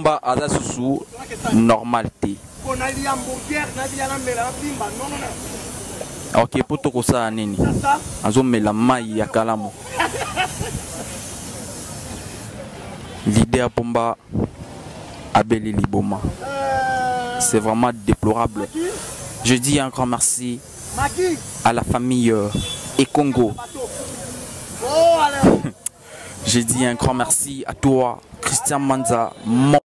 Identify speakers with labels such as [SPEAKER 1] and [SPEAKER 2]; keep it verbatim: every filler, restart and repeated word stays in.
[SPEAKER 1] Pomba aza susu normalité. Ok, pour tout ça, Nini. Azo me la maille ya kalamo. L'idée à Pomba Abeli Liboma. C'est vraiment déplorable. Je dis un grand merci à la famille euh, et Congo. Je dis un grand merci à toi, Christian Manza.